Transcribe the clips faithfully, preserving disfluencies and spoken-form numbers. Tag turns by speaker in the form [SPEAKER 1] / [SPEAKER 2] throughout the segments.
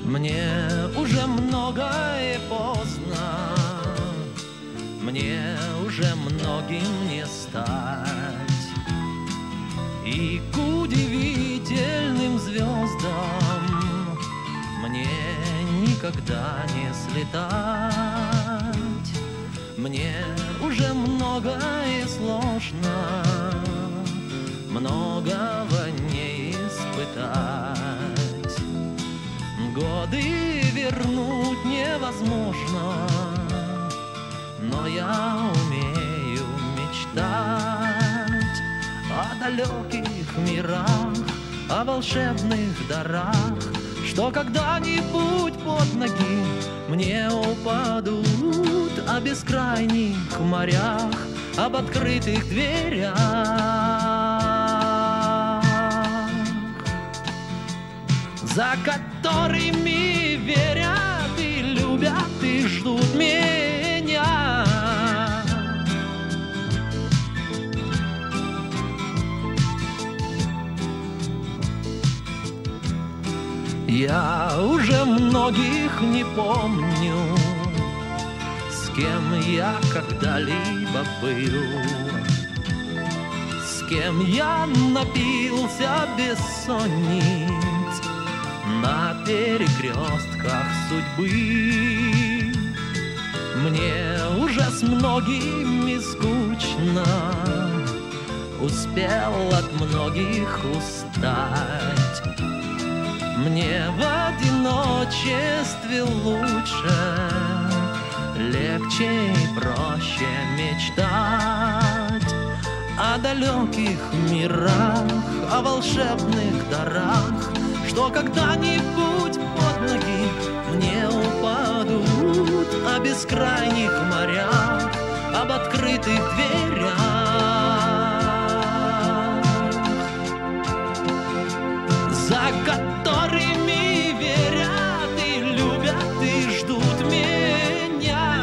[SPEAKER 1] Мне уже многое поздно, мне уже многим не стать, и к удивительным звездам мне никогда не слетать. Мне уже многое сложно, многого не испытать. Годы вернуть невозможно, но я умею мечтать о далеких мирах, о волшебных дарах, что когда-нибудь под ноги мне упадут, о бескрайних морях, об открытых дверях, за которыми верят и любят и ждут меня. Я уже многих не помню, с кем я когда-либо был, с кем я напился бессонниц на перекрестках судьбы. Мне уже с многими скучно, успел от многих устать. Мне в одиночестве лучше, легче и проще мечтать о далеких мирах, о волшебных дарах, что когда-нибудь под ноги мне упадут, о бескрайних морях, об открытых дверях, за которыми верят и любят и ждут меня.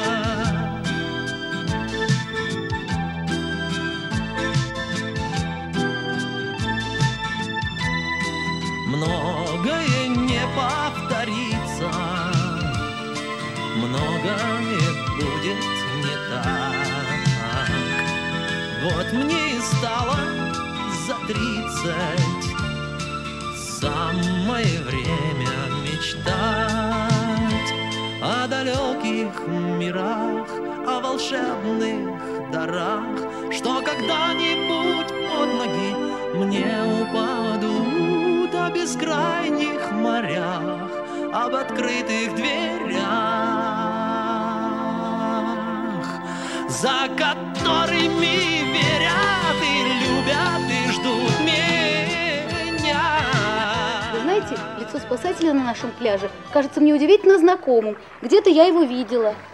[SPEAKER 1] Многое не повторится, многое будет не так. Вот мне и стало за тридцать, самое время мечтать о далеких мирах, о волшебных дарах, что когда-нибудь под ноги мне упадут, о бескрайних морях, об открытых дверях, за которыми верят и любят и ждут меня.
[SPEAKER 2] Вы знаете, лицо спасателя на нашем пляже кажется мне удивительно знакомым. Где-то я его видела.